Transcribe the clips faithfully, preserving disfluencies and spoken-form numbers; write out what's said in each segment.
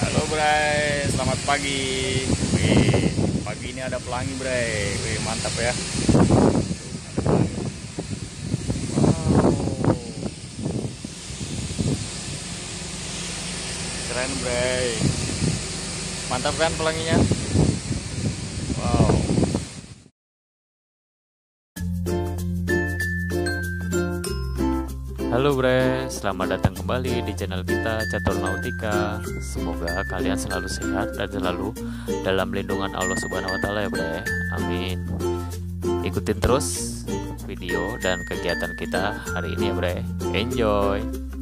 Halo Bray, selamat pagi. Wih, pagi ini ada pelangi Bray. Wih, mantap ya. Wow. Keren Bray. Mantap kan pelanginya? Wow. Halo Bre, selamat datang kembali di channel kita Catur Nautika. Semoga kalian selalu sehat dan selalu dalam lindungan Allah Subhanahu wa taala ya Bre. Amin. Ikutin terus video dan kegiatan kita hari ini ya Bre. Enjoy.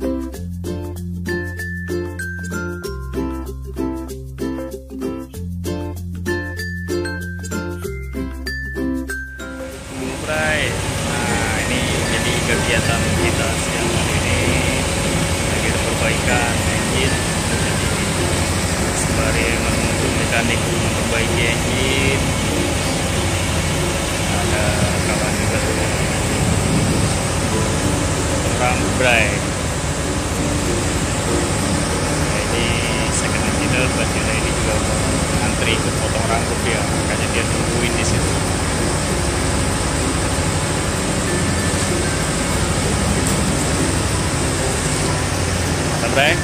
Bre. Nah, ini jadi kegiatan kita siang hari ini lagi ada perbaikan engine, sembari menunggu mekanik memperbaiki engine. Ada kawan juga tuh rambut Bray. Nah, ini second engineer Basila ini juga antri ikut potong rambut dia, makanya dia tungguin di situ. Bray.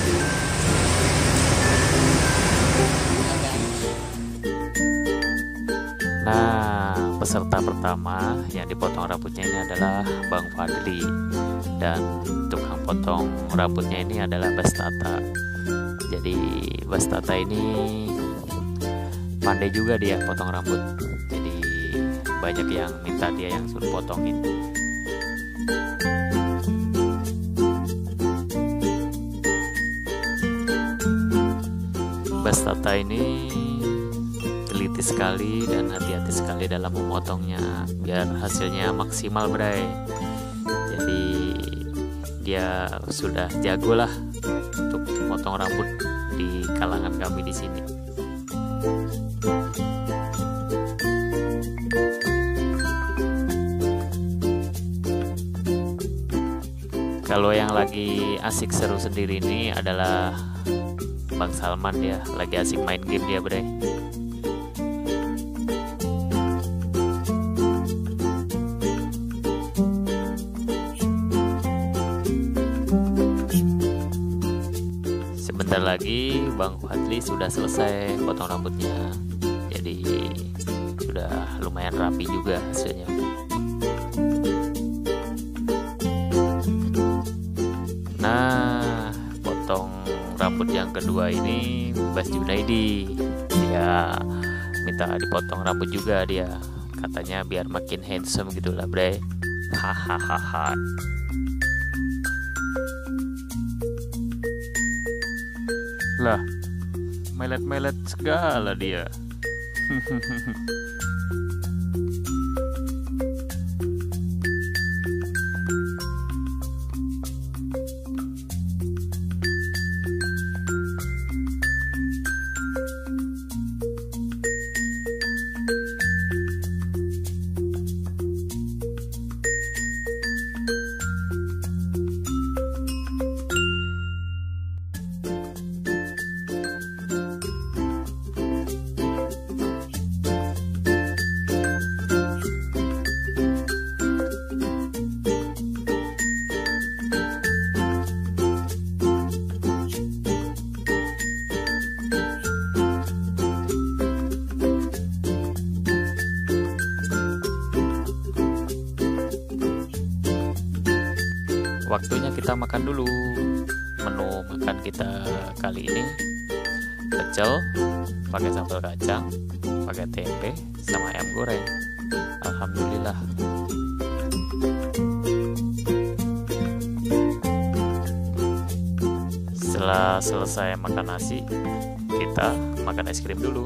Nah, peserta pertama yang dipotong rambutnya ini adalah Bang Fadli, dan tukang potong rambutnya ini adalah Bastata. Jadi Bastata ini pandai juga dia potong rambut. Jadi banyak yang minta dia yang suruh potongin. Bastata ini teliti sekali dan hati-hati sekali dalam memotongnya biar hasilnya maksimal Bray. Jadi dia sudah jago lah untuk memotong rambut di kalangan kami di sini. Kalau yang lagi asik seru sendiri ini adalah Bang Salman, dia lagi asik main game dia Bre. Sebentar lagi Bang Fadli sudah selesai potong rambutnya. Jadi sudah lumayan rapi juga hasilnya. Nah, potong rambut yang kedua ini Bas Junaidi, dia minta dipotong rambut juga dia, katanya biar makin handsome gitulah Bre. Hahaha. Lah, melet-melet segala dia. Waktunya kita makan dulu. Menu makan kita kali ini pecel pakai sambal kacang, pakai tempe sama ayam goreng. Alhamdulillah. Setelah selesai makan nasi, kita makan es krim dulu.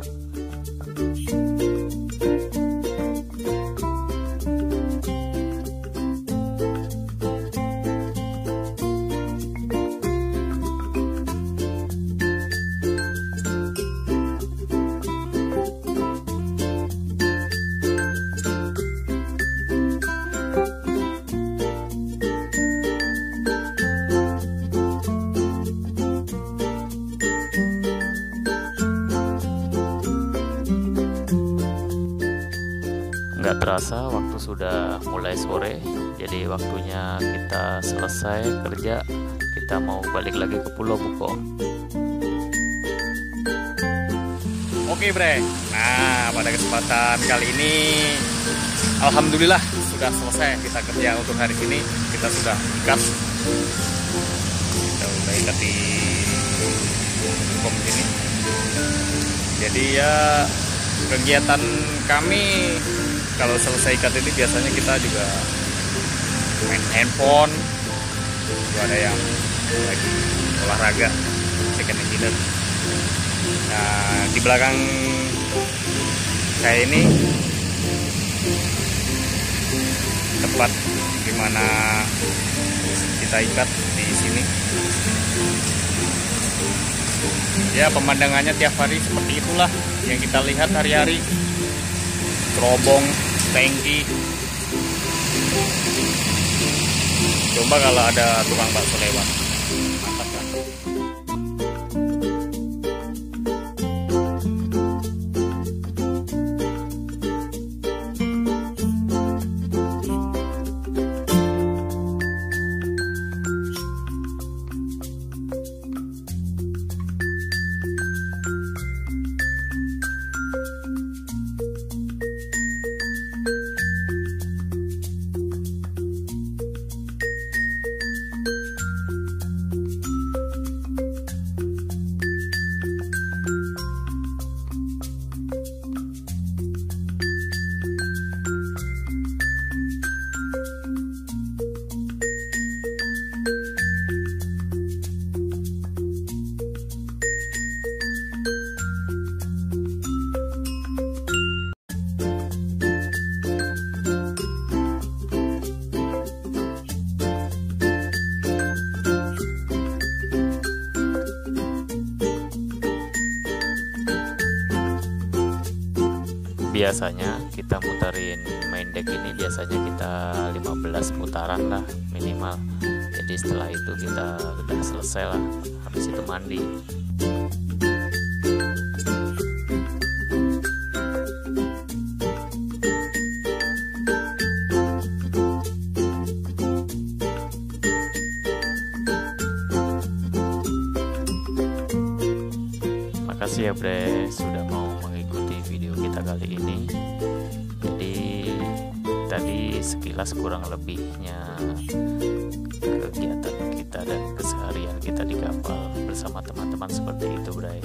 Tidak terasa waktu sudah mulai sore, jadi waktunya kita selesai kerja, kita mau balik lagi ke Pulau Buko. Oke bre, nah pada kesempatan kali ini alhamdulillah sudah selesai kita kerja untuk hari ini. Kita sudah ikat, kita udah ikat di kom ini. Jadi ya kegiatan kami kalau selesai ikat ini biasanya kita juga main handphone, juga ada yang lagi olahraga, second engineer. Nah di belakang saya ini tempat dimana kita ikat di sini. Ya pemandangannya tiap hari seperti itulah yang kita lihat hari-hari. Terobong, tangki. Coba kalau ada tukang bakso lewat, mantap kan? Biasanya kita muterin main deck ini biasanya kita lima belas putaran lah minimal. Jadi setelah itu kita udah selesai lah, habis itu mandi. Makasih ya bre sudah mau mengikuti video kita kali ini. Jadi tadi sekilas kurang lebihnya kegiatan kita dan keseharian kita di kapal bersama teman-teman seperti itu bre.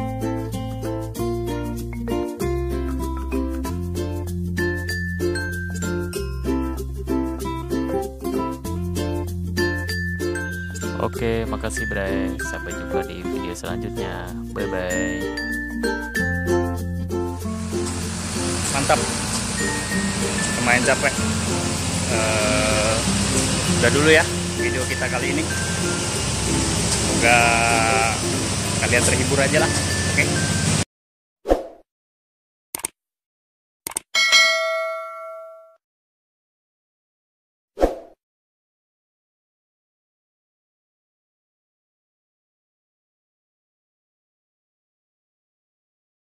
Oke, makasih bre. Sampai jumpa di video selanjutnya. Bye bye. Mantap, lumayan capek. Uh, udah dulu ya video kita kali ini. Semoga kalian terhibur aja lah. Oke.